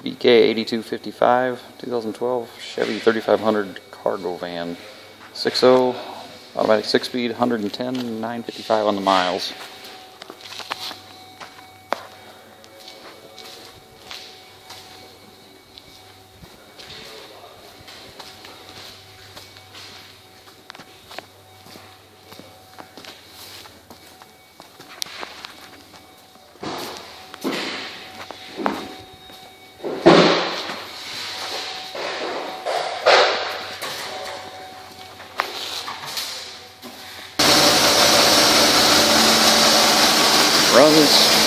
BK 8255, 2012 Chevy 3500 cargo van, 6.0, automatic 6-speed, 110, 955 on the miles. Runs